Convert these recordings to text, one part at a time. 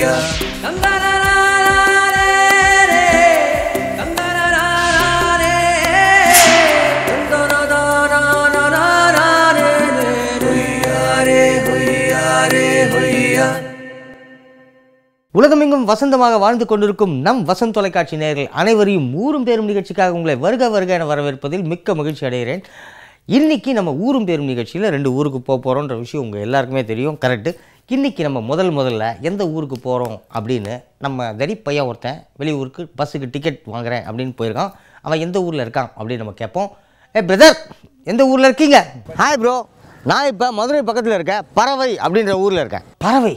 உலகமெங்கும் வசந்தமாக வாழ்ந்து கொண்டிருக்கும் நம் வசந்த் தொலைக்காட்சி நேயர்கள் அனைவரையும் ஊரும் பேரும் நிகழ்ச்சிக்காக உங்களை வருக வருக என வரவேற்பதில் மிக்க மகிழ்ச்சி அடைகிறேன். இன்றைக்கி நம்ம ஊரும் பேரும் நிகழ்ச்சியில் 2 ஊருக்கு போக போகிறோன்ற விஷயம் உங்கள் எல்லாருக்குமே தெரியும். கரெக்டு. இன்றைக்கி நம்ம முதல்ல எந்த ஊருக்கு போகிறோம் அப்படின்னு நம்ம தடி பையன் ஒருத்தன் வெளியூருக்கு பஸ்ஸுக்கு டிக்கெட் வாங்குறேன் அப்படின்னு போயிருக்கான். அவன் எந்த ஊரில் இருக்கான் அப்படின்னு நம்ம கேட்போம். பிரதர், எந்த ஊரில் இருக்கீங்க? ஹாய் ப்ரோ, நான் இப்போ மதுரை பக்கத்தில் இருக்கேன், பறவை அப்படின்ற ஊரில் இருக்கேன். பறவை?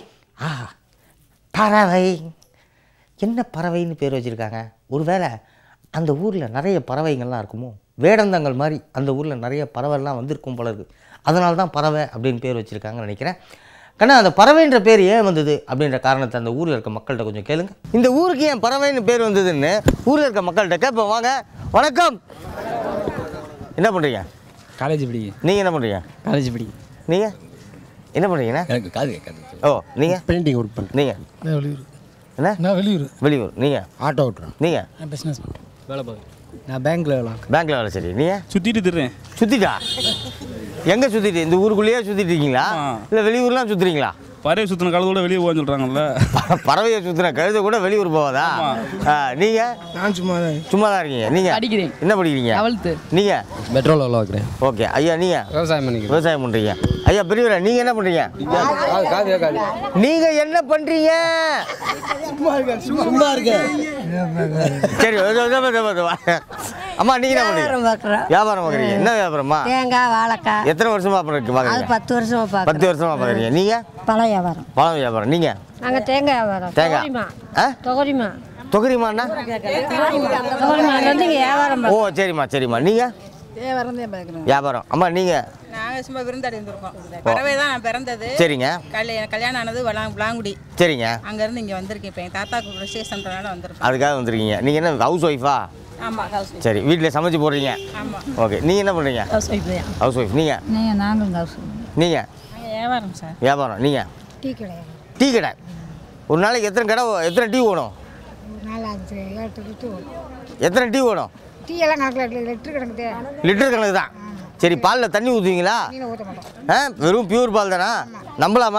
பறவை என்ன பறவைன்னு பேர் வச்சுருக்காங்க? ஒருவேளை அந்த ஊரில் நிறைய பறவைங்கள்லாம் இருக்குமோ? வேடந்தங்கள் மாதிரி அந்த ஊரில் நிறைய பறவைலாம் வந்திருக்கும் போல இருக்குது. அதனால தான் பறவை அப்படின்னு பேர் வச்சுருக்காங்கன்னு நினைக்கிறேன். கண்ணா, அந்த பறவைன்ற பேர் ஏன் வந்தது அப்படின்ற காரணத்தை அந்த ஊரில் இருக்க மக்கள்கிட்ட கொஞ்சம் கேளுங்க. இந்த ஊருக்கு ஏன் பறவைன்னு பேர் வந்ததுன்னு ஊரில் இருக்க மக்கள்கிட்ட கேட்போம். வாங்க. வணக்கம். என்ன பண்ணுறீங்க? காலேஜ் படிக்க. நீங்கள் என்ன பண்ணுறீங்க? காலேஜ் படிக்க. நீங்கள் என்ன பண்ணுறீங்கண்ணா? எனக்கு காது கேட்காது. ஓ, நீங்கள் பெயிண்டிங் ஒர்க் பண்ணுறேன். நீங்கள் வெளியூர். என்ன? நான் வெளியூர். நீங்கள் ஆட்டோ ஓட்டுறேன். நீங்கள்? நான் பிஸ்னஸ் பண்ணுறேன். வேலை பார்க்குறேன். நான் பேங்க்கில் வேலை. சரி. நீங்கள்? சுற்றிட்டு திடுறேன். சுற்றிட்டா? எங்கே சுற்றிட்டு? இந்த ஊருக்குள்ளேயே சுற்றிட்டு இருக்கீங்களா இல்லை வெளியூர்லாம் சுற்றுறீங்களா? பறவை சுற்றின கழுதோட வெளியே போக சொல்கிறாங்கல்ல. பறவையை சுற்றின கழுத கூட வெளியூர் போவாதா? நீங்கள்? நான் சும்மா தான் இருக்கீங்க. நீங்கள் படிக்கிறேன். என்ன படிக்கிறீங்க? 12th. நீங்கள்? பெட்ரோல் எவ்வளோ வைக்கிறேன். ஓகே. ஐயா, நீங்கள்? விவசாயம் பண்ணுறீங்க. ஐயா பெரியவரா, நீங்கள் என்ன பண்ணுறீங்க? நீங்கள் என்ன பண்ணுறீங்க? சும்மா இருக்கேன். சரி. அம்மா, நீங்கள் என்ன பண்ணுறீங்க? வியாபாரம் பார்க்குறீங்க. என்ன வியாபாரம்மா? தேங்காய், வாழைக்காய். எத்தனை வருஷமா பார்க்குறீங்க? 10 வருஷமா பார்க்குறேன். 10 வருஷமா பார்க்குறீங்க. நீங்கள்? பழம் வியாபாரம். பழம் வியாபாரம். நீங்கள்? நாங்கள் தேங்காய் வியாபாரம். தொகரிமா. தொகரிமாண்ணா? வந்து இங்கே வியாபாரம். ஓ, சரிம்மா. நீங்கள்? வியாபாரம். அம்மா, நீங்கள்? நாங்கள் சும்மா விருந்தாடி வந்திருக்கோம். பறவை தான் நான் பிறந்தது. சரிங்க. கல்யாணம் ஆனது விளாங்குடி. சரிங்க. அங்கேருந்து இங்கே வந்திருக்கேன். இப்போ எங்கள் தாத்தாக்கு விசேஷன்றனால வந்திருக்கோம். அதுக்காக வந்திருக்கீங்க. நீங்கள் என்ன ஹவுஸ் ஒய்ஃபா? ஆமாம், ஹவுஸ் ஒய்ஃப். சரி. வீட்டில் சமைச்சு போடுறீங்க? ஆமாம். ஓகே. நீங்கள் என்ன பண்ணுறீங்க? ஹவுஸ் ஒய்ஃப் தான். House wife. நீங்கள்? நாங்களும் ஹவுஸ் ஒய்ஃப். நீங்கள்? வியாபாரம் சார். வியாபாரம். நீங்கள்? டீ கடை. டீ கடை. ஒரு நாளைக்கு எத்தனை டீ ஓடும்? 4 8 டீ ஓடும். எத்தனை டீ ஓடும்? டீ எல்லாம் கணக்கில் லிட்டர் கணக்கு. லிட்டர் கணக்கு தான். சரி. பாலில் தண்ணி ஊற்றுவீங்களா? ஊற்ற மாட்டோம். வெறும் பியூர் பால் தானா? நம்பலாமா?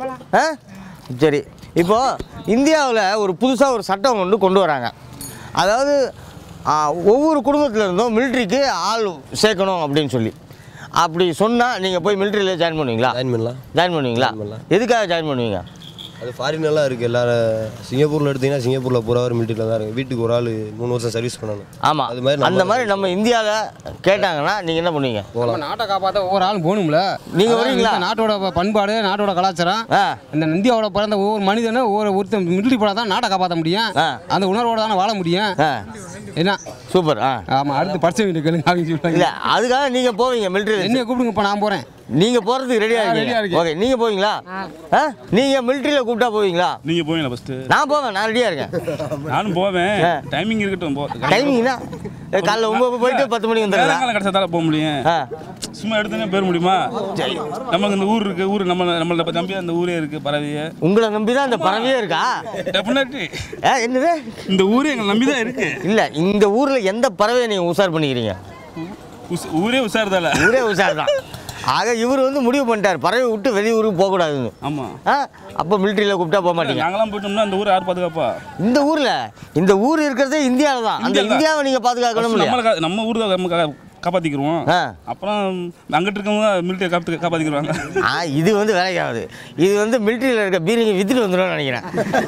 சரி. இப்போது இந்தியாவில் ஒரு புதுசாக ஒரு சட்டம் கொண்டு வராங்க. அதாவது ஒவ்வொரு குடும்பத்தில் மிலிட்ரிக்கு ஆள் சேர்க்கணும் அப்படின்னு சொல்லி. அப்படி சொன்னால் நீங்கள் போய் மிலிட்ரியில் ஜாயின் பண்ணுவீங்களா? ஜாயின் பண்ணுவீங்களா? எதுக்காக ஜாயின் பண்ணுவீங்க? அது ஃபாரினெல்லாம் இருக்குது. எல்லாரும் சிங்கப்பூரில் எடுத்திங்கன்னா சிங்கப்பூரில் பூராவர் மிலிட்ரியில் தான் இருக்குது. வீட்டுக்கு ஒரு ஆள் 3 வருஷம் சர்வீஸ் பண்ணணும். ஆமாம். அந்த மாதிரி நம்ம இந்தியாவில் கேட்டாங்கன்னா நீங்கள் என்ன பண்ணுவீங்க? போகலாம். நாட்டை காப்பாற்ற ஒவ்வொரு ஆளும் போகணும்ல. நீங்கள் வருவீங்களா? நாட்டோட பண்பாடு, நாட்டோட கலாச்சாரம், இந்த இந்தியாவோட பிறந்த ஒவ்வொரு மனிதனும் ஒருத்தர் மிலிட்ரி போனால் தான் நாட்டை காப்பாற்ற முடியும். அந்த உணர்வோட தானே வாழ முடியும். என்ன? சூப்பர். ஆமாம். அடுத்து படிச்ச வீட்டு கேளுங்க அப்படின்னு சொல்லுவாங்க. இல்லை, அதுக்காக நீங்கள் போவீங்க மிலிட்ரி? என்ன கூப்பிடுங்க, இப்போ நான் போகிறேன். நீங்கள் போகிறதுக்கு ரெடியாக இருக்கீங்க? ஓகே. நீங்கள் போவீங்களா? நீங்கள் மிலிட்ரியில் கூப்பிட்டா போவீங்களா? நீங்கள் போவீங்களா ஃபஸ்ட்டு? நான் போவேன். நான் ரெடியாக இருக்கேன். நானும் போவேன். டைமிங் இருக்கட்டும். டைமிங்னா காலைல 9 போயிட்டு 10 மணிக்கு வந்துடுறேன். கடைசி போக முடியும். சும்மா எடுத்துனே போயிட முடியுமா? நமக்கு இந்த ஊர் இருக்குது. ஊர் நம்மளை நம்பி அந்த ஊரே இருக்குது. பறவையே உங்களை நம்பி தான் அந்த பறவையே இருக்கா? டெஃபினெட்லி. என்னது? இந்த ஊரே எங்களை நம்பி தான் இருக்குது. இல்லை, இந்த ஊரில் எந்த பறவையை நீங்கள் உஷார் பண்ணிக்கிறீங்க? ஊரே உஷார்தால. ஊரே உஷார் தான். ஆக இவர் முடிவு பண்ணிட்டார், பறவை விட்டு வெளியூருக்கு போகக்கூடாதுன்னு. ஆமாம். அப்போ மிலிட்ரியில் கூப்பிட்டா போக மாட்டீங்க? நாங்களாம் போயிட்டோம்னா அந்த ஊர் யார் பாதுகாப்பா? இந்த ஊர் இருக்கிறதே இந்தியாவில் தான். அந்த இந்தியாவை நீங்கள் பாதுகாக்கணும். நம்ம ஊர் தான் காப்பாற்றிக்கிறோம். அப்புறம் அங்கிட்டு இருக்கவங்க மிலிட்டரி காப்பாற்றிக்கிறாங்க. இது வேலைக்காகுது. இது மிலிட்டரியில் இருக்க பீரிங்க வித்துட்டு வந்துடும் நினைக்கிறேன்.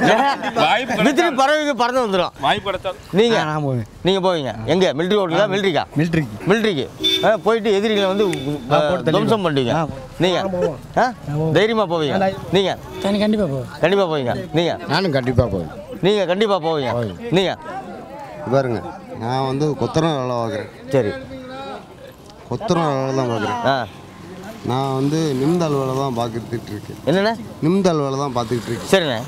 வித்துட்டு பறவைக்கு பறந்து வந்துடும். வாய்ப்பு கிடைச்சாலும் நீங்கள் போவீங்க எங்கே? மிலிட்ரி ஓட்டுங்களா? மிலிட்ரிக்கு போயிட்டு எதிரிகளை துவம்சம் பண்ணுவீங்க. நீங்கள் தைரியமாக போவீங்க? நீங்கள்? கண்டிப்பாக போவீங்க. நீங்கள்? நானும் கண்டிப்பாக போவேன். நீங்கள் கண்டிப்பாக போவீங்க. நீங்கள் பாருங்க, நான் கொத்தரம் வேலை பார்க்குறேன். சரி. கொத்தரம் வேலை தான் பார்க்குறேன். நான் நிம்தால் வேலை தான் பார்த்துட்டு இருக்கேன். என்னண்ணே? நிம்தால் வேலை தான் பார்த்துக்கிட்டு இருக்கேன். சரிண்ணே.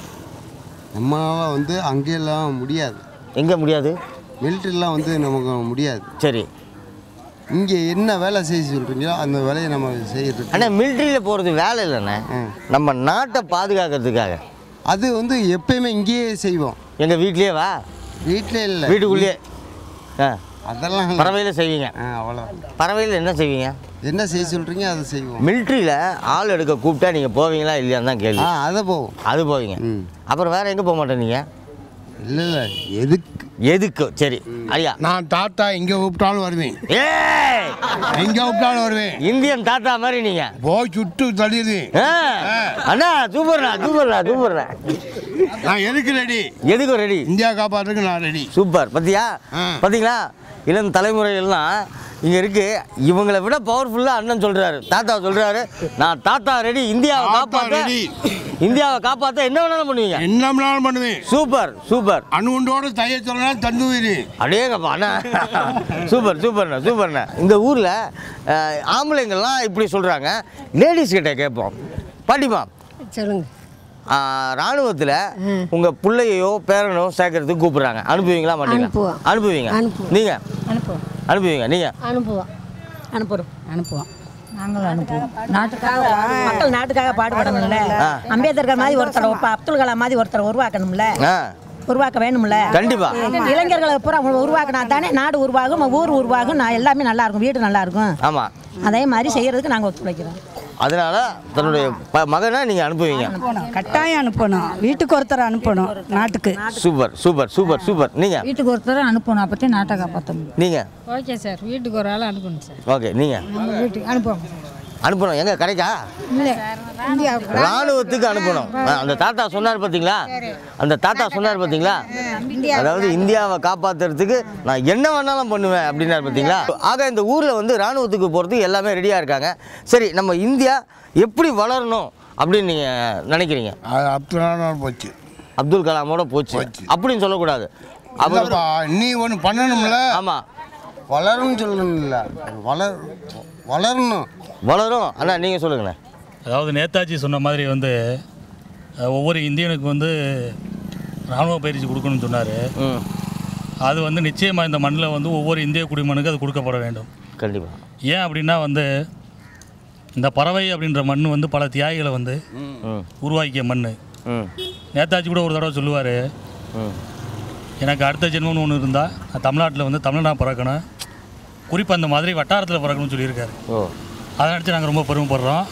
நம்மளால் அங்கேயெல்லாம் முடியாது. எங்கே முடியாது? மிலிட்ரிலாம் நமக்கு முடியாது. சரி. இங்கே என்ன வேலை செய்ய சொல்கிறீங்களோ அந்த வேலையை நம்ம செய்யறது. ஆனால் மிலிட்ரியில் போகிறது வேலை இல்லைண்ணே, நம்ம நாட்டை பாதுகாக்கிறதுக்காக. அது வந்து எப்பயுமே இங்கேயே செய்வோம். எங்கள் வீட்லேயே வா? வீட்டில் இல்லை, வீட்டுக்குள்ளேயே. அதெல்லாம் பறவையில் செய்வீங்க? அவ்வளோ. பறவையில் என்ன செய்வீங்க? என்ன செய்ய சொல்கிறீங்க அதை செய்வோம். மிலிட்ரியில் ஆள் எடுக்க கூப்பிட்டா நீங்கள் போவீங்களா இல்லையான்னு தான் கேள்வி. அதை போவோம். அது போவீங்க. அப்புறம் வேறு எங்கே போக மாட்டேன் நீங்கள்? இல்லை எதுக்கு சரி ஐயா. நான் தாத்தா எங்கே கூப்பிட்டாலும் வருவேன். எங்கே கூப்பிட்டாலும் வருவேன். இந்தியன் தாத்தா மாதிரி நீங்கள் போய் சுட்டு தள்ளிடுது. அண்ணா சூப்பர்ண்ணா. நான் எதுக்கு ரெடி? எதுக்கும் ரெடி. இந்தியா காப்பாற்றுக்கு நான் ரெடி. சூப்பர். பார்த்தீங்களா இளம் தலைமுறைகள்லாம் இங்கே இருக்கு. இவங்களை விட பவர்ஃபுல்லாக அண்ணன் சொல்கிறாரு, தாத்தா சொல்கிறாரு, நான் தாத்தா ரெடி. இந்தியாவை காப்பாற்ற என்ன வேணாலும் பண்ணுவீங்க? என்ன வேணாலும் பண்ணுவேன். சூப்பர். அணுகுண்டோட தைய சொல்லலாம் தந்துவீரு. அடேங்கப்பா அண்ணா. சூப்பர்ண்ணா. இந்த ஊரில் ஆம்பளைங்கள்லாம் இப்படி சொல்கிறாங்க. லேடிஸ் கிட்ட கேட்போம். பாட்டிமா சொல்லுங்க. ராணுவத்தில் உங்கள் பிள்ளையோ பேரனோ சேர்க்கறதுக்கு கூப்பிட்றாங்க. அனுப்புவீங்களா மாட்டீங்களா? அனுப்புவீங்க. நீங்கள் அனுப்புவீங்க? நீங்கள் அனுப்புவோம். நாங்களும் அனுப்புவோம். மக்கள் நாட்டுக்காக பாடுபடணும்ல. அம்பேத்கர் மாதிரி ஒருத்தர், அப்துல் கலாம் மாதிரி ஒருத்தர் உருவாக்கணும்ல, உருவாக்க வேணும்ல. கண்டிப்பா. இளைஞர்களை பூரா உருவாக்கினா தானே நாடு உருவாகும், ஊர் உருவாகும், எல்லாமே நல்லா இருக்கும், வீடு நல்லா இருக்கும். ஆமாம், அதே மாதிரி செய்யறதுக்கு நாங்கள் ஒத்துழைக்கிறோம். அதனால தன்னுடைய மகனை நீங்கள் அனுப்புவீங்க? கட்டாயம் அனுப்பணும். வீட்டுக்கு ஒருத்தர் அனுப்பணும் நாட்டுக்கு. சூப்பர். நீங்கள் வீட்டுக்கு ஒருத்தர் அனுப்பணும், அப்போ நாட்டை காப்பாற்றணும். நீங்கள்? ஓகே சார், வீட்டுக்கு ஒரு ஆள் அனுப்பணும் சார். ஓகே. நீங்கள்? வீட்டுக்கு அனுப்பணும். எங்கே கிடைக்கா? இல்லை, ராணுவத்துக்கு அனுப்பணும். அந்த தாத்தா சொன்னார் பார்த்தீங்களா? அதாவது இந்தியாவை காப்பாற்றுறதுக்கு நான் என்ன வேணாலும் பண்ணுவேன் அப்படின்னாரு பார்த்தீங்களா? ஆக இந்த ஊரில் வந்து ராணுவத்துக்கு போகிறதுக்கு எல்லாமே ரெடியாக இருக்காங்க. சரி, நம்ம இந்தியா எப்படி வளரணும் அப்படின்னு நீங்கள் நினைக்கிறீங்க? அப்துல் கலாமோட போச்சு அப்படின்னு சொல்லக்கூடாது. நீ ஒன்று பண்ணணும்ல. ஆமாம், வளரும்னு சொல்லணும்ல. வளரும். அண்ணா நீங்கள் சொல்லுங்கண்ணே. அதாவது நேதாஜி சொன்ன மாதிரி வந்து ஒவ்வொரு இந்தியனுக்கு வந்து இராணுவ பயிற்சி கொடுக்கணும்னு சொன்னார். அது வந்து நிச்சயமாக இந்த மண்ணில் வந்து ஒவ்வொரு இந்திய குடிமகனுக்கு அது கொடுக்கப்பட வேண்டும். கண்டிப்பாக. ஏன் அப்படின்னா வந்து இந்த பறவை அப்படின்ற மண் வந்து பல தியாகிகளை வந்து உருவாக்கிய மண். நேதாஜி கூட ஒரு தடவை சொல்லுவார், எனக்கு அடுத்த ஜென்மம்னு ஒன்று இருந்தால் நான் தமிழ்நாட்டில் வந்து தமிழ்நாடு பிறக்கணும், குறிப்பாக அந்த மாதிரி வட்டாரத்தில் பிறக்கணும்னு சொல்லியிருக்காரு. அதை நினச்சி நாங்கள் ரொம்ப பெருமைப்படுறோம்.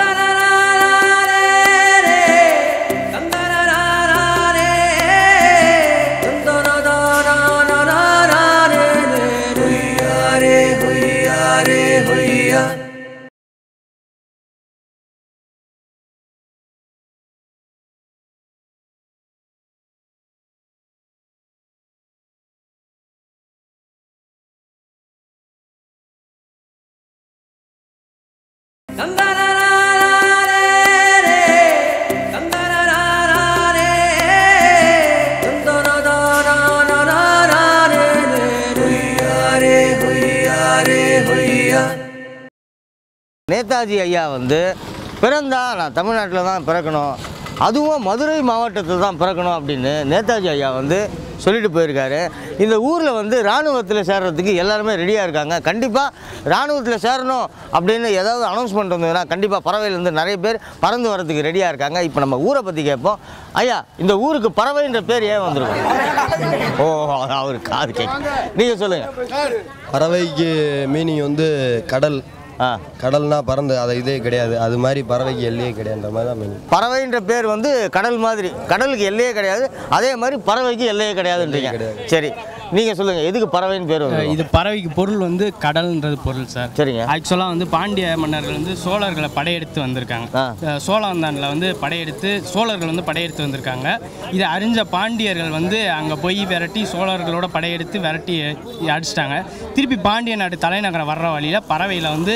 நேதாஜி ஐயா வந்து பிறந்தா நான் தமிழ்நாட்டில் தான் பிறக்கணும், அதுவும் மதுரை மாவட்டத்தில் தான் பிறக்கணும் அப்படின்னு நேதாஜி ஐயா வந்து சொல்லிட்டு போயிருக்காரு. இந்த ஊரில் வந்து இராணுவத்தில் சேர்றதுக்கு எல்லாருமே ரெடியாக இருக்காங்க. கண்டிப்பாக இராணுவத்தில் சேரணும் அப்படின்னு ஏதாவது அனௌன்ஸ்மெண்ட் வந்ததுன்னா கண்டிப்பாக பறவையிலேருந்து நிறைய பேர் பறந்து வரதுக்கு ரெடியாக இருக்காங்க. இப்போ நம்ம ஊரை பற்றி கேட்போம். ஐயா, இந்த ஊருக்கு பறவைன்ற பேர் ஏன் வந்திருக்கும்? அவரு காது கேட்க. நீங்கள் சொல்லுங்கள். பறவைக்கு மீனிங் வந்து கடல். கடல்னா பறந்து அதை இதே கிடையாது. அது மாதிரி பறவைக்கு எல்லையே கிடையாதுன்ற மாதிரி தான் மீனிங். பறவைன்ற பேர் வந்து கடல் மாதிரி, கடலுக்கு எல்லையே கிடையாது, அதே மாதிரி பறவைக்கு எல்லையே கிடையாதுன்றீங்க. சரி, நீங்கள் சொல்லுங்கள், எதுக்கு பறவைன்னு பேர் வந்து? இது பறவைக்கு பொருள் வந்து கடல்ன்றது பொருள் சார். சரிங்க. ஆக்சுவலாக வந்து பாண்டிய மன்னர்கள் வந்து சோழர்களை படையெடுத்து வந்திருக்காங்க. சோழவந்தானில் வந்து சோழர்கள் வந்து படையெடுத்து வந்திருக்காங்க. இதை அறிஞ்ச பாண்டியர்கள் வந்து அங்கே போய் விரட்டி சோழர்களோட படையெடுத்து விரட்டி அடிச்சிட்டாங்க. திருப்பி பாண்டிய நாட்டு தலைநகரம் வர்ற வழியில் பறவையில் வந்து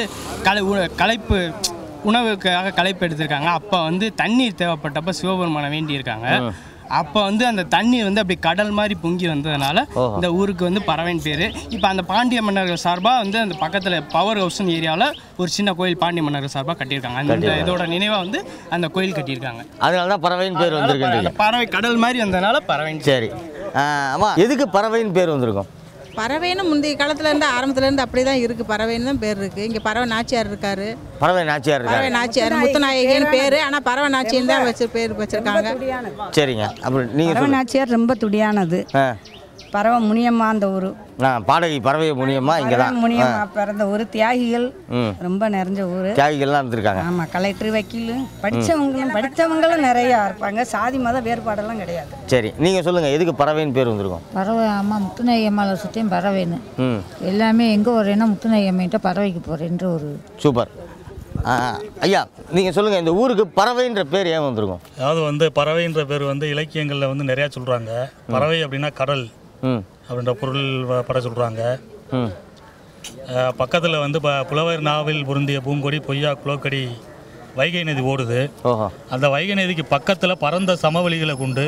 களைப்பு உணவுக்காக களைப்பு எடுத்திருக்காங்க. அப்போ வந்து தண்ணீர் தேவைப்பட்டப்போ சிவபெருமானை வேண்டியிருக்காங்க. அப்போ வந்து அந்த தண்ணீர் வந்து அப்படி கடல் மாதிரி பொங்கி வந்ததுனால இந்த ஊருக்கு வந்து பறவைன்னு பேர். இப்போ அந்த பாண்டிய மன்னர்கள் சார்பாக வந்து அந்த பக்கத்தில் பவர் ஹவுஸ்னு ஏரியாவில் ஒரு சின்ன கோயில் பாண்டிய மன்னர்கள் சார்பாக கட்டியிருக்காங்க. அந்த இதோட நினைவாக வந்து அந்த கோயில் கட்டியிருக்காங்க. அதனால தான் பறவைன்னு பேர் வந்திருக்கு. பறவை கடல் மாதிரி வந்ததுனால பறவைன்னு. சரி, ஆமாம், எதுக்கு பறவைன்னு பேர் வந்திருக்கும்? பறவைன்னு முந்தைய காலத்துலேருந்து ஆரம்பத்துலேருந்து அப்படி தான் இருக்குது. பறவைன்னு தான் பேர் இருக்குது. இங்கே பறவை நாச்சியார் இருக்காரு. பறவை நாச்சியார் முத்துநாயகின்னு பேர். ஆனால் பறவை நாச்சியன் தான் பேர் வச்சுருக்காங்க. சரிங்க. அப்புறம் நீங்கள் பறவை நாச்சியார் ரொம்ப துடியானது. பறவை முனியம்மா அந்த ஊர். பாடகி பறவை முனியம்மா இங்கே தான் முனியம்மா பிறந்த ஊர். தியாகிகள் ரொம்ப நிறைஞ்ச ஊர். தியாகிகள்லாம் இருந்திருக்காங்க. ஆமாம், கலெக்டர் வக்கீல் படித்தவங்களும் நிறையா இருப்பாங்க. சாதி மத வேறுபாடெல்லாம் கிடையாது. சரி, நீங்கள் சொல்லுங்கள், எதுக்கு பறவைன்னு பேர் வந்திருக்கும்? பறவை அம்மா முத்துநாயகி அம்மாவை சுற்றியும் பறவைன்னு எல்லாமே எங்கே வரேன்னா முத்துநாயகி அம்மிட்ட பறவைக்கு போகிறேன்ற ஒரு சூப்பர். ஐயா நீங்கள் சொல்லுங்கள், இந்த ஊருக்கு பறவைன்ற பேர் ஏன் வந்திருக்கும்? அதாவது பறவைன்ற பேர் இலக்கியங்களில் நிறையா சொல்கிறாங்க. பறவை அப்படின்னா கடல் அப்படின்ற பொருள் பட சொல்கிறாங்க. பக்கத்தில் புலவர் நாவில் பொருந்திய பூங்கொடி பொய்யா குளோக்கடி வைகை நதி ஓடுது. அந்த வைகை நதிக்கு பக்கத்தில் பரந்த சமவெளிகளை கொண்டு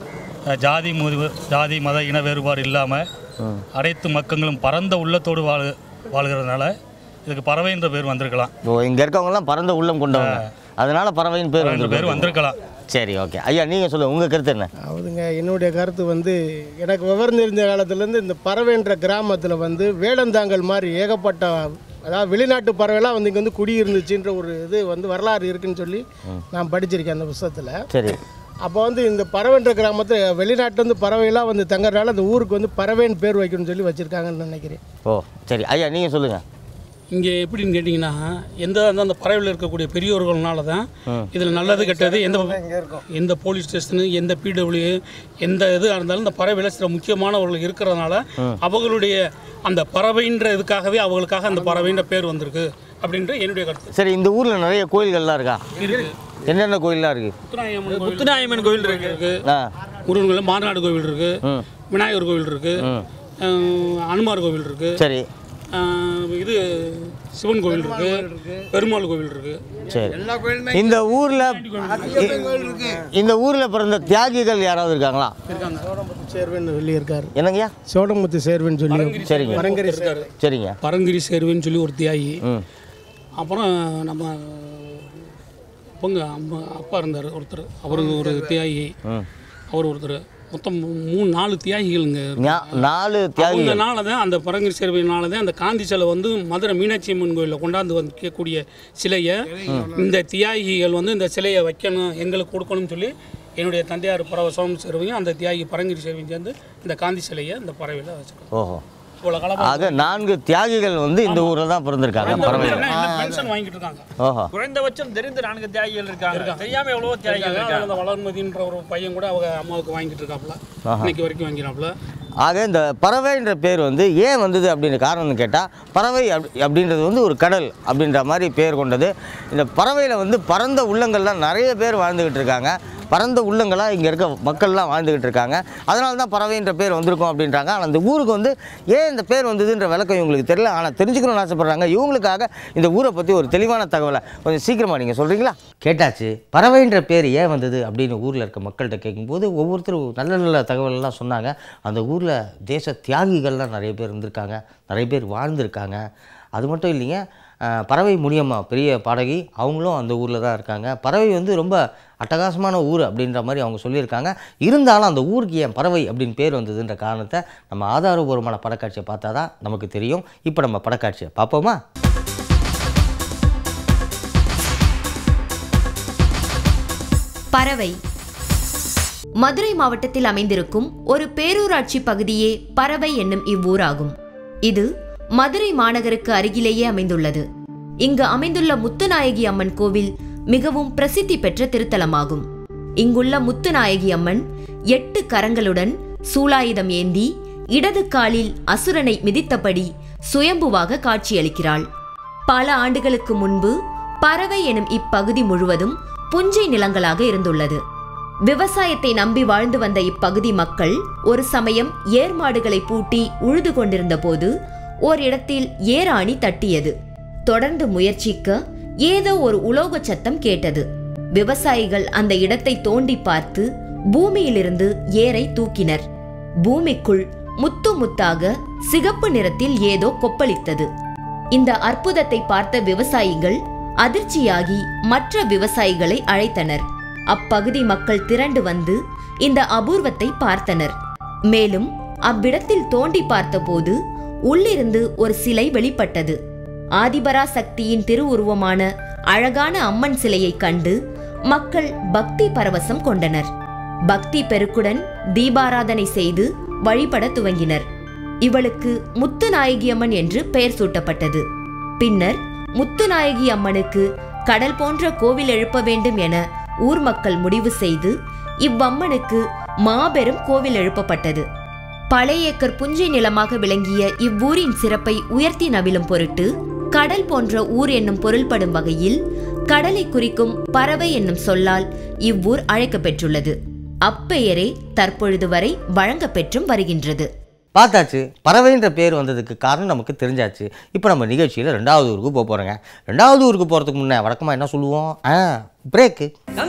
ஜாதி மத இன வேறுபாடு இல்லாமல் அனைத்து மக்களும் பரந்த உள்ளத்தோடு வாழ்கிறதுனால இதுக்கு பறவைன்ற பேர் வந்திருக்கலாம். இங்கே இருக்கவங்கலாம் பரந்த உள்ளம் கொண்டவங்க, அதனால பறவையின் பேர் வந்திருக்கலாம். சரி, ஓகே. ஐயா நீங்கள் சொல்லுங்கள், உங்கள் கருத்து என்ன? அவதுங்க என்னுடைய கருத்து எனக்கு விவரம் தெரிஞ்ச காலத்துலேருந்து இந்த பறவைன்ற கிராமத்தில் வேடந்தாங்கல் மாதிரி ஏகப்பட்ட, அதாவது வெளிநாட்டு பறவைலாம் இங்கே குடியிருந்துச்சுன்ற ஒரு இது வரலாறு இருக்குன்னு சொல்லி நான் படிச்சிருக்கேன் அந்த புத்தகத்தில். சரி. அப்போ இந்த பறவைன்ற கிராமத்தில் வெளிநாட்டிலேருந்து பறவைலாம் தங்கறனால அந்த ஊருக்கு பறவைன்னு பேர் வைக்கணும்னு சொல்லி வச்சுருக்காங்கன்னு நினைக்கிறேன். ஓ சரி, ஐயா நீங்கள் சொல்லுங்கள். இங்கே எப்படின்னு கேட்டிங்கன்னா அந்த பறவையில் இருக்கக்கூடிய பெரியோர்கள்னால தான் இதில் நல்லது கெட்டது எந்த போலீஸ் ஸ்டேஷனு எந்த பிடபிள்யூ எந்த இது இருந்தாலும் இந்த பறவையில் சில முக்கியமானவர்கள் இருக்கிறதுனால அவங்களுடைய அந்த பறவைன்ற இதுக்காகவே அவங்களுக்காக அந்த பறவைன்ற பேர் வந்திருக்கு அப்படின்ற என்னுடைய கருத்து. சரி, இந்த ஊரில் நிறைய கோயில்கள்லாம் இருக்கா? இருக்கு. என்னென்ன கோயில்லாம் இருக்குது? முத்துநாயம்மன் கோயில் இருக்கு, முருகன் கோயில், மாநாடு கோவில் இருக்கு, விநாயகர் கோவில் இருக்கு, அனுமார் கோவில் இருக்கு. சரி. இது சிவன் கோவில் இருக்கு, பெருமாள் கோவில் இருக்கு. சரி. இந்த ஊரில் பிறந்த தியாகிகள் யாராவது இருக்காங்களா? சோடமுத்து சேர்வன் சொல்லி இருக்காரு. என்னங்கய்யா? சோடமுத்து சேர்வன் சொல்லி. சரிங்க. பரங்கிரி. சரிங்க. பரங்கிரி சேர்வன் சொல்லி ஒரு தியாகி. அப்புறம் நம்ம அப்பா இருந்தார் ஒருத்தர், அவருக்கு ஒரு தியாகி, அவர் ஒருத்தர். மொத்தம் 4 தியாகிகளுங்க. 4 தியாகிகள். தான் அந்த பரங்கிரி சேர்வையினால தான் அந்த காந்தி சிலை மதுரை மீனாட்சி அம்மன் கோயிலில் கொண்டாந்து வைக்கக்கூடிய சிலையை இந்த தியாகிகள் இந்த சிலையை வைக்கணும், எங்களுக்கு கொடுக்கணும்னு சொல்லி என்னுடைய தந்தையார் பரவசம் சேர்வையும் அந்த தியாகி பரங்கிரி சேர்வையும் சேர்ந்து இந்த காந்தி சிலையை இந்த பறவையில் வச்சுருக்கோம். ஓஹோ. ஆக 4 தியாகிகள் இந்த ஊரில் தான் பிறந்திருக்காங்க. பென்ஷன் வாங்கிட்டு இருக்காங்க. ஓஹோ. குறைந்தபட்சம் தெரிந்து 4 தியாகிகள் இருக்காங்க. தெரியாம எவ்வளவோ தியாகிகள் இருக்காங்க. வளர்மதின்ற ஒரு பையன் கூட அவங்க அம்மாவுக்கு வாங்கிட்டு இருக்காப்புல, இன்னைக்கு வரைக்கும் வாங்கிறாப்புல. ஆக இந்த பறவைன்ற பேர் ஏன் வந்தது அப்படின்ற காரணம்னு கேட்டால், பறவை அப்படின்றது ஒரு கடல் அப்படின்ற மாதிரி பேர் கொண்டது. இந்த பறவையில் பரந்த உள்ளங்கள்லாம் நிறைய பேர் வாழ்ந்துக்கிட்டு இருக்காங்க. பரந்த உள்ளங்களாக இங்கே இருக்க மக்கள்லாம் வாழ்ந்துக்கிட்டு இருக்காங்க. அதனால தான் பறவைன்ற பேர் வந்திருக்கும் அப்படின்றாங்க. ஆனால் இந்த ஊருக்கு ஏன் இந்த பேர் வந்ததுன்ற விளக்கம் இவங்களுக்கு தெரியல. ஆனால் தெரிஞ்சுக்கணும்னு ஆசைப்பட்றாங்க. இவங்களுக்காக இந்த ஊரை பற்றி ஒரு தெளிவான தகவலை கொஞ்சம் சீக்கிரமாக நீங்கள் சொல்கிறீங்களா? கேட்டாச்சு. பறவைன்ற பேர் ஏன் வந்தது அப்படின்னு ஊரில் இருக்க மக்கள்கிட்ட கேட்கும்போது ஒவ்வொருத்தரும் நல்ல நல்ல தகவலெல்லாம் சொன்னாங்க. அந்த ஊரில் தேச தியாகிகள்லாம் நிறைய பேர் இருந்திருக்காங்க, நிறைய பேர் வாழ்ந்திருக்காங்க. அது மட்டும் இல்லைங்க, பறவை முனியம்மா பெரிய பாடகி, அவங்களும் அந்த ஊரில் தான் இருக்காங்க. பறவை ரொம்ப அட்டகாசமான ஊர் அப்படின்ற மாதிரி அவங்க சொல்லியிருக்காங்க. இருந்தாலும் அந்த ஊருக்கு ஏன் பறவை அப்படின்னு பேர் வந்ததுன்ற காரணத்தை நம்ம ஆதாரபூர்வமான படக்காட்சியை பார்த்தா தான் நமக்கு தெரியும். இப்போ நம்ம படக்காட்சியை பார்ப்போமா? பறவை மதுரை மாவட்டத்தில் அமைந்திருக்கும் ஒரு பேரூராட்சி பகுதியே பறவை என்னும் இவ்வூராகும். இது மதுரை மாநகருக்கு அருகிலேயே அமைந்துள்ளது. இங்கு அமைந்துள்ள முத்துநாயகி அம்மன் கோவில் மிகவும் பிரசித்தி பெற்ற திருத்தலமாகும். இங்குள்ள முத்துநாயகி அம்மன் 8 கரங்களுடன் சூலாயுதம் ஏந்தி இடது காலில் அசுரனை மிதித்தபடி சுயம்புவாக காட்சியளிக்கிறாள். பல ஆண்டுகளுக்கு முன்பு பறவை எனும் இப்பகுதி முழுவதும் புஞ்சை நிலங்களாக இருந்துள்ளது. விவசாயத்தை நம்பி வாழ்ந்து வந்த இப்பகுதி மக்கள் ஒரு சமயம் ஏர்மாடுகளை பூட்டி உழுது கொண்டிருந்த போது ஓரிடத்தில் ஏராணி தட்டியது. தொடர்ந்து முயற்சிக்க ஏதோ ஒரு உலோக சத்தம் கேட்டது. விவசாயிகள் அந்த இடத்தை தோண்டி பார்த்து பூமியிலிருந்து ஏரை தூக்கினர். பூமிக்குள் முத்து முத்தாக சிகப்பு நிறத்தில் ஏதோ கொப்பளித்தது. இந்த அற்புதத்தை பார்த்த விவசாயிகள் அதிர்ச்சியாகி மற்ற விவசாயிகளை அழைத்தனர். அப்பகுதி மக்கள் திரண்டு வந்து இந்த அபூர்வத்தை பார்த்தனர். மேலும் அவ்விடத்தில் தோண்டி பார்த்தபோது உள்ளிருந்து ஒரு சிலை வெளிப்பட்டது. ஆதிபராசக்தியின் திருவுருவமான அழகான அம்மன் சிலையை கண்டு மக்கள் பக்தி பரவசம் கொண்டனர். பக்தி பெருக்குடன் தீபாராதனை செய்து வழிபட துவங்கினர். இவளுக்கு முத்துநாயகி அம்மன் என்று பெயர் சூட்டப்பட்டது. பின்னர் முத்துநாயகி அம்மனுக்கு கடல் போன்ற கோவில் எழுப்ப வேண்டும் என ஊர் மக்கள் முடிவு செய்து இவ்வம்மனுக்கு மாபெரும் கோவில் எழுப்பப்பட்டது. பல ஏக்கர் புஞ்சை நிலமாக விளங்கிய இவ்வூரின் சிறப்பை உயர்த்தி நவிலும் பொருட்டு கடல் போன்ற ஊர் என்னும் பொருள்படும் வகையில் கடலை குறிக்கும் பறவை என்னும் சொல்லால் இவ்வூர் அழைக்கப்பெற்றுள்ளது. அப்பெயரே தற்பொழுது வரை வழங்கப்பெற்றும் வருகின்றது. பார்த்தாச்சு, பறவைன்ற பேர் வந்ததுக்கு காரணம் நமக்கு தெரிஞ்சாச்சு. இப்போ நம்ம நிகழ்ச்சியில் 2வது ஊருக்கு போக போகிறோங்க. 2வது ஊருக்கு போகிறதுக்கு முன்னே வழக்கமாக என்ன சொல்லுவோம்? பிரேக்கு.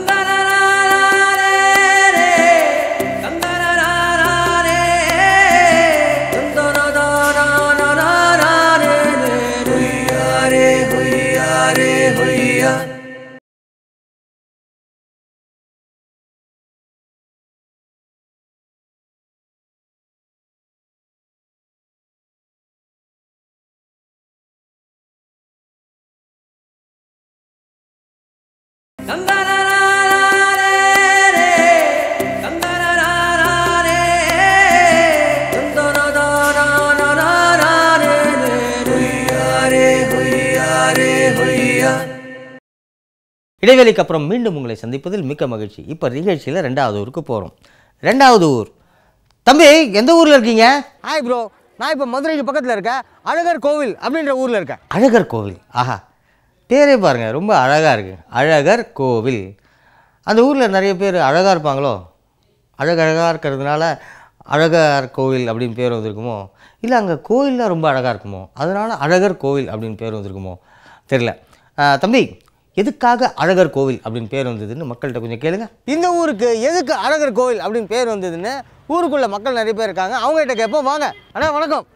இடைவேளைக்கு அப்புறம் மீண்டும் உங்களை சந்திப்பதில் மிக்க மகிழ்ச்சி. இப்போ நிகழ்ச்சியில் 2வது ஊருக்கு போகிறோம். 2வது ஊர். தம்பி, எந்த ஊரில் இருக்கீங்க? ஹாய் ப்ரோ, நான் இப்போ மதுரைக்கு பக்கத்தில் இருக்கேன். அழகர் கோவில் அப்படின்ற ஊரில் இருக்கேன். அழகர் கோவில், ஆஹா, பேரே பாருங்கள், ரொம்ப அழகாக இருக்குது. அழகர் கோவில். அந்த ஊரில் நிறைய பேர் அழகாக இருப்பாங்களோ? அழகழகாக இருக்கிறதுனால அழகர் கோவில் அப்படின்னு பேர் வந்திருக்குமோ? இல்லை அங்கே கோவில்லாம் ரொம்ப அழகாக இருக்குமோ அதனால் அழகர் கோவில் அப்படின்னு பேர் வந்திருக்குமோ தெரியல. தம்பி, எதுக்காக அழகர் கோவில் அப்படின்னு பேர் வந்ததுன்னு மக்கள்கிட்ட கொஞ்சம் கேளுங்க. இந்த ஊருக்கு எதுக்கு அழகர் கோவில் அப்படின்னு பேர் வந்ததுன்னு ஊருக்குள்ள மக்கள் நிறைய பேர் இருக்காங்க. அவங்ககிட்ட கேட்போம். வாங்க அண்ணா, வணக்கம்.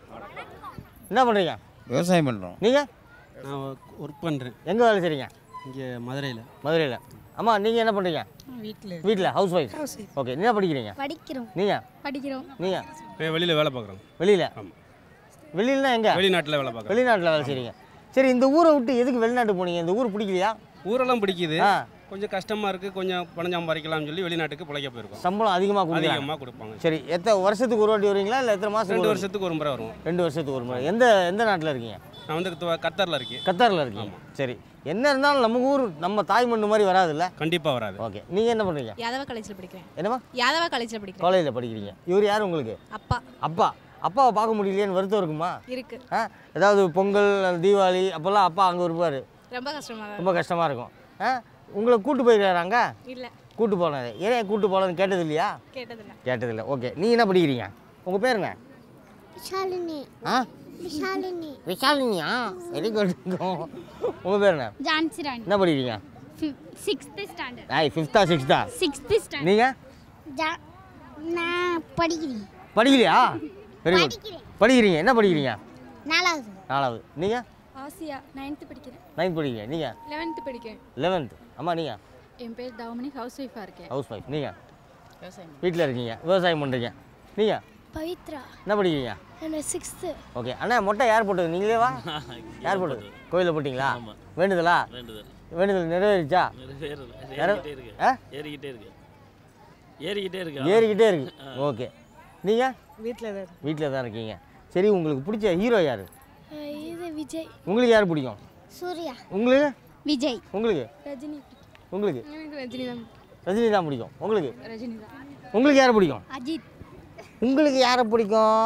என்ன பண்ணுறீங்க? விவசாயம் பண்ணுறோம். நீங்கள்? நான் ஒர்க் பண்ணுறேன். எங்கே வேலை செய்கிறீங்க? இங்கே மதுரையில். மதுரையில். அம்மா, நீங்கள் என்ன பண்ணுறீங்க? வீட்டில் ஹவுஸ் ஒய்ஃப். ஓகே, என்ன படிக்கிறீங்க? படிக்கிறோம். நீங்கள்? படிக்கிறோம். நீங்கள்? வெளியில் வேலை பார்க்குறோம். வெளியில்? வெளியிலனா எங்கே? வெளிநாட்டில் வேலை பார்க்குறோம். வெளிநாட்டில் வேலை செய்கிறீங்க. சரி, இந்த ஊரை விட்டு எதுக்கு வெளிநாட்டு போனீங்க? இந்த ஊர் பிடிக்கலையா? ஊரெல்லாம் பிடிக்குது, கொஞ்சம் கஷ்டமாக இருக்குது, கொஞ்சம் பணம் சம்பாதிக்கலாம்னு சொல்லி வெளிநாட்டுக்கு பிழைக்க போயிருக்கோம். சம்பளம் அதிகமாக கொடுப்பாங்க. சரி, எத்தனை வருஷத்துக்கு ஒரு வாட்டி வருவீங்களா இல்லை எத்தனை மாதம்? 2 வருஷத்துக்கு ஒரு முறை வருவோம். 2 வருஷத்துக்கு ஒரு முறை. எந்த நாட்டில் இருக்கீங்க? நான் வந்து கத்தாரில் இருக்கேன். கத்தாரில் இருக்கீங்க. சரி, என்ன இருந்தாலும் நம்ம ஊர் நம்ம தாய் மண்ணு மாதிரி வராதுல்ல? கண்டிப்பாக வராது. ஓகே, நீங்கள் என்ன பண்ணுறீங்க? யாதவா காலேஜில் படிக்கிறேன். என்னம்மா? யாதவா காலேஜில் படிக்கிறேன். காலேஜில் படிக்கிறீங்க. இவர் யார் உங்களுக்கு? அப்பா. அப்பா. அப்பாவை பார்க்க முடியலையேன்னு வருத்தம் இருக்குமா? இருக்கு. ஏதாவது பொங்கல், தீபாவளி அப்போல்லாம் அப்பா அங்கே இருப்பார். ரொம்ப கஷ்டமாக இருக்கும். உங்களை கூட்டு போயிருக்காங்க? இல்லை. கூட்டு போனது ஏன் கூட்டு போகலன்னு கேட்டது இல்லையா? கேட்டதில்லை. ஓகே, நீங்கள் என்ன படிக்கிறீங்க? உங்கள் பேருங்க? விஷாலினி. விஷாலினி. விஷாலினியா? Very good. உங்கள் பேருங்க? ஜான்சி ராணி. என்ன படிக்கிறீங்க? 6th standard. 5th 6th 6th standard. நீங்கள்? நான் படிக்கிறேன். படிக்கலையா? Very good. படிக்கிறீங்க. என்ன படிக்கிறீங்க? 4வது. நீங்கள்? ஆசியா. 9th படிக்கிறேன். 9th படிக்கிறீங்க. நீங்கள்? 11th படிக்கிறேன். 11th. அம்மா, நீங்கள்? என் பேர் தவமணி, ஹவுஸ் ஒய்ஃபாக இருக்கேன். House wife. நீங்கள்? வீட்டில் இருக்கீங்க, விவசாயம் பண்ணுறீங்க. நீங்கள்? பவித்ரா. என்ன படிக்கிறீங்க? 6th. ஓகே. அண்ணா, மொட்டை யார் போட்டது? நீங்களே வா. யார் போட்டது? கோயிலில் போட்டிங்களா? வேண்டுதலா? வேண்டுதல் நிறைவேறிச்சா? ஏறிக்கிட்டே இருக்கு. ஓகே. நீங்கள்? வீட்டில் தான் இருக்கீங்க. சரி, உங்களுக்கு பிடிச்ச ஹீரோ யார்? விஜய். உங்களுக்கு யார் பிடிக்கும்? சூர்யா. உங்களுக்கு? விஜய். உங்களுக்கு? ரஜினி. உங்களுக்கு? எனக்கு ரஜினி தான். ரஜினி தான் பிடிக்கும். உங்களுக்கு? ரஜினி தான். உங்களுக்கு யாரை பிடிக்கும்? அஜித். உங்களுக்கு யாரை பிடிக்கும்?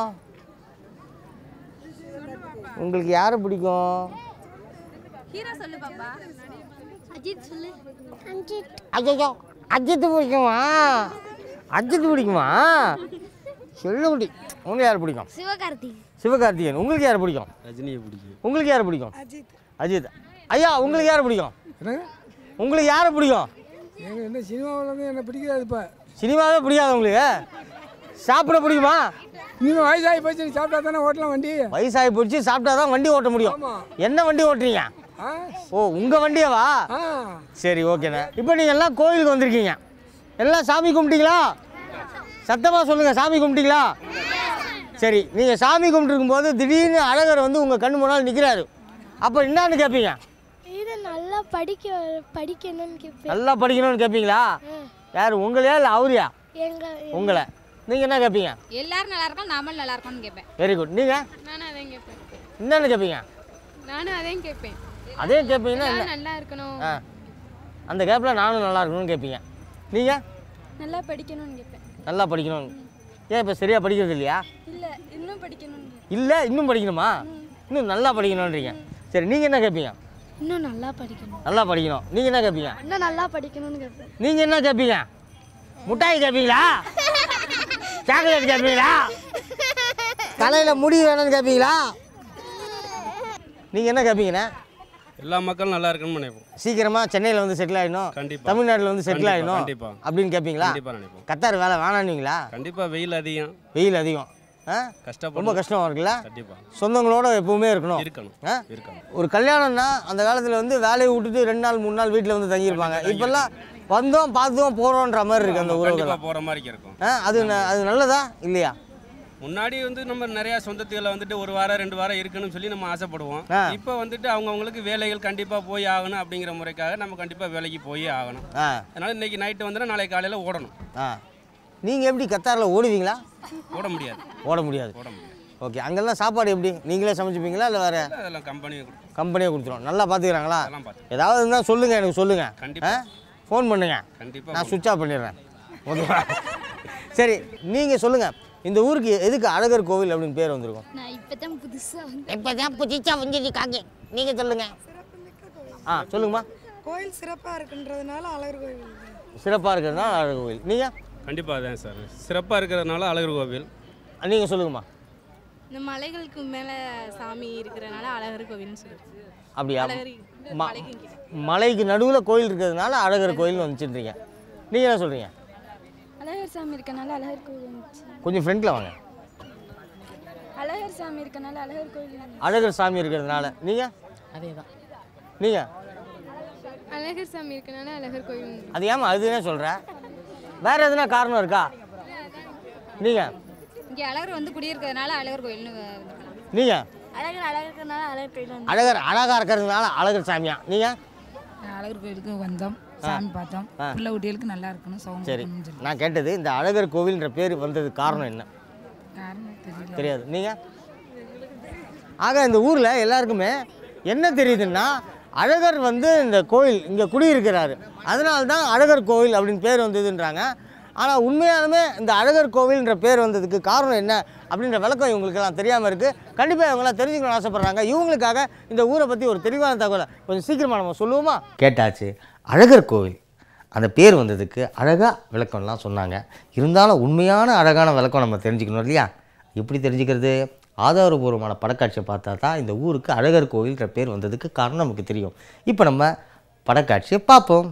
உங்களுக்கு யாரை பிடிக்கும்? ஹீரோ சொல்லு பாப்பா. அஜித் சொல்லு. அஜித். ஐயோ, அஜித் பிடிக்குமா? அஜித் பிடிக்குமா? சொல்லு குட்டி. உங்களுக்கு யார் பிடிக்கும்? சிவகார்த்திகேயன். உங்களுக்கு யார் பிடிக்கும்? ரஜினியை பிடிக்கும். உங்களுக்கு யார் பிடிக்கும்? அஜித். ஐயா, உங்களுக்கு யார் பிடிக்கும்? உங்களுக்கு யாரை பிடிக்கும்? என்ன சினிமாவில் என்ன பிடிக்காது. இப்போ சினிமாவே பிடிக்காது உங்களுக்கு? சாப்பிட பிடிக்குமா? நீங்கள் வயசாகி போச்சு, சாப்பிட்டா தானே ஓட்டலாம் வண்டி. வயசாகி போச்சு, சாப்பிட்டா தான் வண்டி ஓட்ட முடியும். என்ன வண்டி ஓட்டுறீங்க? ஓ, உங்கள் வண்டியாவா? சரி, ஓகேண்ணே. இப்போ நீங்கள் எல்லாம் கோயிலுக்கு வந்திருக்கீங்க. எல்லாம் சாமி கும்பிட்டீங்களா? சத்தமாக சொல்லுங்கள், சாமி கும்பிட்டீங்களா? சரி, நீங்கள் சாமி கும்பிட்டுருக்கும் போது திடீர்னு அழகர் வந்து உங்கள் கண்ணு முன்னால் நிற்கிறாரு, அப்போ என்னன்னு கேட்பீங்க? இது நல்லா படிக்கணும்னு கேட்பேன். நல்லா படிக்கணும்னு கேட்பீங்களா? யார், உங்களையா இல்லை அவரையா? உங்களை. நீங்கள் என்ன கேட்பீங்க? எல்லாரும் நல்லா இருக்கணும், நாமளும் நல்லா இருக்கணும்னு கேட்பேன். Very good. நீங்கள் நானும் அதையும் கேட்பேன். என்னென்னு கேட்பீங்க? நானும் அதையும் கேட்பேன். அதே கேட்பீங்கன்னா நல்லா இருக்கணும். அந்த கேப்பில் நானும் நல்லா இருக்கணும்னு கேட்பீங்க. நீங்கள் நல்லா படிக்கணும்னு கேட்பேன். நல்லா படிக்கணும். ஏன் இப்போ சரியாக படிக்கிறது இல்லையா? இல்லை, இன்னும் படிக்கணும். இல்லை, இன்னும் படிக்கணுமா? இன்னும் நல்லா படிக்கணுன்றீங்க. சரி, நீங்கள் என்ன கேட்பீங்க? இன்னும் நல்லா படிக்கணும். நல்லா படிக்கணும். நீங்கள் என்ன கேட்பீங்க? இன்னும் நல்லா படிக்கணும்னு கேட்பேன். நீங்கள் என்ன கேட்பீங்க? முட்டாய் கேட்பீங்களா? சாக்லேட் கேட்பீங்களா? தலையில் முடி வேணும்னு கேட்பீங்களா? நீங்கள் என்ன கேட்பீங்கண்ணா? எல்லா மக்களும் நல்லா இருக்கணும்னு நினைப்போம். சீக்கிரமாக சென்னையில் வந்து செட்டில் ஆகிடணும், கண்டிப்பாக தமிழ்நாட்டில் வந்து செட்டில் ஆகிடணும் கண்டிப்பாக அப்படின்னு கேட்பீங்களா? கண்டிப்பாக நினைப்போம். கத்தார் வேலை வேணான்னீங்களா? கண்டிப்பாக வெயில் அதிகம். வெயில் அதிகம். கஷ்டப்படும். ரொம்ப கஷ்டமாக இருக்குல்ல? கண்டிப்பாக. சொந்தங்களோட எப்பவுமே இருக்கணும். இருக்கணும். ஒரு கல்யாணம்னா அந்த காலத்தில் வந்து வேலையை விட்டுட்டு 2 நாள் 3 நாள் வீட்டில் வந்து தங்கியிருப்பாங்க. இப்போல்லாம் வந்தோம் பார்த்தோம் போகிறோன்ற மாதிரி இருக்குது அந்த உறவுகள். போகிற மாதிரி இருக்கும். அது நல்லதா இல்லையா? முன்னாடி வந்து நம்ம நிறைய சொந்தத்துகளை வந்துட்டு 1 வாரம் 2 வாரம் இருக்கணும்னு சொல்லி நம்ம ஆசைப்படுவோம். இப்போ வந்துட்டு அவங்கவுங்களுக்கு வேலைகள் கண்டிப்பாக போய் ஆகணும் அப்படிங்கிற முறைக்காக நம்ம கண்டிப்பாக வேலைக்கு போய் ஆகணும். அதனால இன்னைக்கு நைட்டு வந்துட்டு நாளைக்கு காலையில் ஓடணும். நீங்கள் எப்படி கத்தாரில் ஓடுவீங்களா? ஓட முடியாது. ஓட முடியாது. ஓகே. அங்கெல்லாம் சாப்பாடு எப்படி நீங்களே சமைச்சுப்பீங்களா இல்லை வேறு? அதெல்லாம் கம்பெனியே கொடுத்துரும். நல்லா பார்த்துக்கிறாங்களா? ஏதாவது இருந்தால் சொல்லுங்கள், எனக்கு சொல்லுங்கள். கண்டிப்பாக ஃபோன் பண்ணுங்க, நான் சுவிட்ச் ஆஃப் பண்ணிடுறேன். ஓகேவா? சரி, நீங்கள் சொல்லுங்கள், இந்த ஊருக்கு எதுக்கு அழகர் கோவில் அப்படின்னு பேர் வந்திருக்கும்? நான் இப்பதான் புதுசாக வந்துருக்காங்க. நீங்கள் சொல்லுங்கள். சொல்லுங்கம்மா. கோயில் சிறப்பாக இருக்குன்றதுனால அழகர் கோவில். சிறப்பாக இருக்கிறதுனால அழகர் கோவில். நீங்கள்? கண்டிப்பாக அதான் சார், சிறப்பாக இருக்கிறதுனால அழகர் கோவில். நீங்கள் சொல்லுங்கம்மா. இந்த மலைகளுக்கு மேலே சாமி இருக்கிறதுனால அழகர் கோவில்னு சொல்லுவோம். அப்படியா? மலைக்கு நடுவில் கோயில் இருக்கிறதுனால அழகர் கோயில்னு வந்துச்சுன்றீங்க. நீங்கள் என்ன சொல்கிறீங்க? அழகர் சாமி இருக்கனால அழகர் கோயில். கொஞ்சம் ஃப்ரெண்டில் வாங்க. அழகர் சாமி இருக்கனால அழகர் கோயில். அழகர் சாமி இருக்கிறதுனால. நீங்கள்? அதே தான். நீங்கள்? அழகர் சாமி இருக்கனால அழகர் கோயில். அது ஏமா அதுனே சொல்கிறேன், வேறு எதுனா காரணம் இருக்கா? நீங்கள்? இங்கே அழகர் வந்து குடியிருக்கிறதுனால அழகர் கோயில்னு. நீங்கள்? அழகர்னால அழகர் கோயில். அழகர் அழகாக இருக்கிறதுனால அழகர் சாமியா? நீங்கள்? அழகர் கோயிலுக்கு வந்தோம், சாமி பார்த்தோம், பிள்ளை குட்டிகளுக்கு நல்லா இருக்கணும். சரி, நான் கேட்டது இந்த அழகர் கோவில்ன்ற பேர் வந்தது காரணம் என்ன? தெரியாது. நீங்கள்? ஆக இந்த ஊரில் எல்லாருக்குமே என்ன தெரியுதுன்னா, அழகர் வந்து இந்த கோயில் இங்கே குடியிருக்கிறாரு, அதனால தான் அழகர் கோவில் அப்படின்னு பேர் வந்ததுன்றாங்க. ஆனால் உண்மையாலுமே இந்த அழகர் கோவில்ன்ற பேர் வந்ததுக்கு காரணம் என்ன அப்படின்ற விளக்கம் இவங்களுக்கெல்லாம் தெரியாமல் இருக்குது. கண்டிப்பாக இவங்களாம் தெரிஞ்சுக்கணும்னு ஆசைப்பட்றாங்க. இவங்களுக்காக இந்த ஊரை பற்றி ஒரு தெளிவான தகவலை கொஞ்சம் சீக்கிரமாக நம்ம சொல்லுவோமா? கேட்டாச்சு. அழகர் கோவில் அந்த பேர் வந்ததுக்கு அழகாக விளக்கம்லாம் சொன்னாங்க. இருந்தாலும் உண்மையான அழகான விளக்கம் நம்ம தெரிஞ்சுக்கணும் இல்லையா? எப்படி தெரிஞ்சுக்கிறது? ஆதாரபூர்வமான படக்காட்சியை பார்த்தா தான் இந்த ஊருக்கு அழகர் கோவில்ன்ற பேர் வந்ததுக்கு காரணம் நமக்கு தெரியும். இப்போ நம்ம படக்காட்சியை பார்ப்போம்.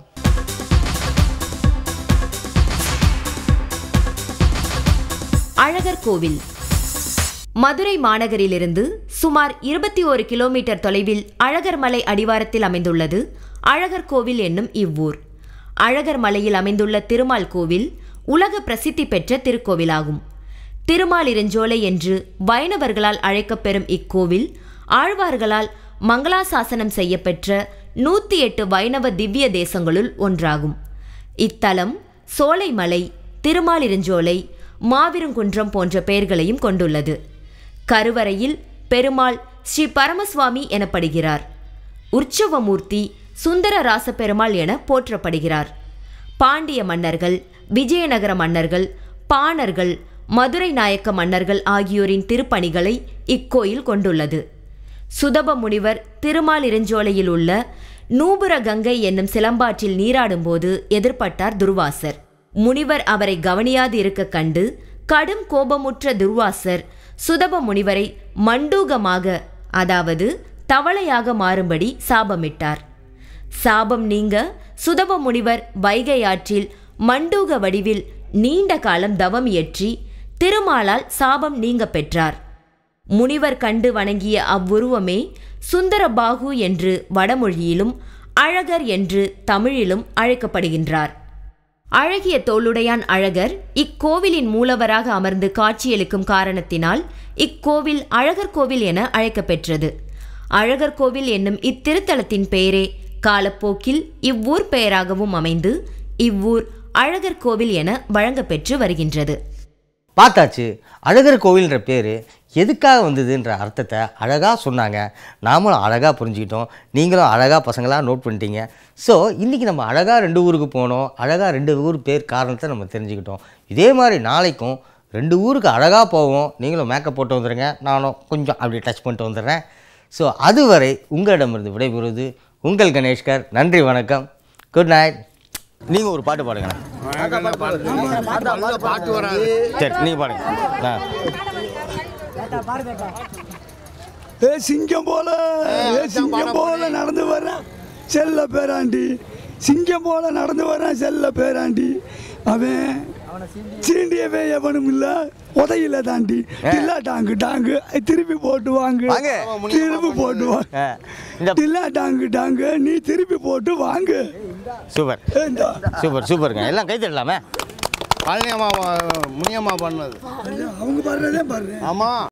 அழகர் கோவில் மதுரை மாநகரிலிருந்து சுமார் 21 கிலோமீட்டர் தொலைவில் அழகர் மலை அடிவாரத்தில் அமைந்துள்ளது அழகர் கோவில் என்னும் இவ்வூர். அழகர் மலையில் அமைந்துள்ள திருமால் கோவில் உலக பிரசித்தி பெற்ற திருக்கோவிலாகும். திருமாலிருஞ்சோலை என்று வைணவர்களால் அழைக்கப்பெறும் இக்கோவில் ஆழ்வார்களால் மங்களாசாசனம் செய்யப்பெற்ற 108 வைணவ திவ்ய தேசங்களுள் ஒன்றாகும். இத்தலம் சோலைமலை, திருமாலிருஞ்சோலை, மாவிருங்குன்றம் போன்ற பெயர்களையும் கொண்டுள்ளது. கருவறையில் பெருமாள் ஸ்ரீ பரமசுவாமி எனப்படுகிறார். உற்சவமூர்த்தி சுந்தர ராச பெருமாள் என போற்றப்படுகிறார். பாண்டிய மன்னர்கள், விஜயநகர மன்னர்கள், பாணர்கள், மதுரை நாயக்க மன்னர்கள் ஆகியோரின் திருப்பணிகளை இக்கோயில் கொண்டுள்ளது. சுதப முனிவர் திருமாலிருஞ்சோலையில் உள்ள நூபுர கங்கை என்னும் சிலம்பாற்றில் நீராடும்போது எதிர்பட்டார் துர்வாசர். முனிவர் அவரை கவனியாது இருக்க கண்டு கடும் கோபமுற்ற துர்வாசர் சுதப முனிவரை மண்டூகமாக, அதாவது தவளையாக மாறும்படி சாபமிட்டார். சாபம் நீங்க சுதப முனிவர் வைகை ஆற்றில் மண்டூக வடிவில் நீண்ட காலம் தவம் இயற்றி திருமாலால் சாபம் நீங்க பெற்றார். முனிவர் கண்டு வணங்கிய அவ்வுருவமே சுந்தரபாகு என்று வடமொழியிலும் அழகர் என்று தமிழிலும் அழைக்கப்படுகின்றார். அழகிய தோளுடையான் அழகர் இக்கோவிலின் மூலவராக அமர்ந்து காட்சியளிக்கும் காரணத்தினால் இக்கோவில் அழகர் கோவில் என அழைக்கப்பெற்றது. அழகர் கோவில் என்னும் இத்திருத்தலத்தின் பெயரே காலப்போக்கில் இவ்வூர் பெயராகவும் அமைந்து இவ்வூர் அழகர் கோவில் என வழங்கப்பெற்று வருகின்றது. பார்த்தாச்சு, அழகர் கோவில்ன்ற பேர் எதுக்காக வந்ததுன்ற அர்த்தத்தை அழகாக சொன்னாங்க. நாமளும் அழகாக புரிஞ்சுக்கிட்டோம், நீங்களும் அழகாக பசங்களாக நோட் பண்ணிட்டீங்க. ஸோ இன்றைக்கி நம்ம அழகாக 2 ஊருக்கு போனோம், அழகாக 2 ஊர் பேர் காரணத்தை நம்ம தெரிஞ்சுக்கிட்டோம். இதே மாதிரி நாளைக்கும் 2 ஊருக்கு அழகாக போவோம். நீங்களும் மேக்கப் போட்டு வந்துடுங்க, நானும் கொஞ்சம் அப்படி டச் பண்ணிட்டு வந்துடுறேன். ஸோ அதுவரை உங்களிடமிருந்து விடைபெறுவது உங்கள் கணேஷ்கர். நன்றி, வணக்கம், குட் நைட். நீங்கள் ஒரு பாட்டு பாடுங்க. சரி, நீங்கள் பாடுங்க. சிங்கம் போல சிங்கம் போல நடந்து வர்றேன் செல்ல பேராண்டி, சிங்கம் போல நடந்து வர்றேன் செல்ல பேராண்டி. அவன் சீண்டியவே எவனும் இல்ல, உதையில தாண்டி டில்லா டாங்கு டாங்கு திருப்பி போட்டு வாங்க, திருப்பி போட்டு வாங்க, டில்லா டாங்கு டாங்கு நீ திருப்பி போட்டு வாங்க. சூப்பர் சூப்பர் சூப்பருங்க. எல்லாம் கை தட்டலாமே. பழனியம்மா முனியம்மா பண்ணது அவங்க பாடுறதே பாடுறேன். ஆமாம்.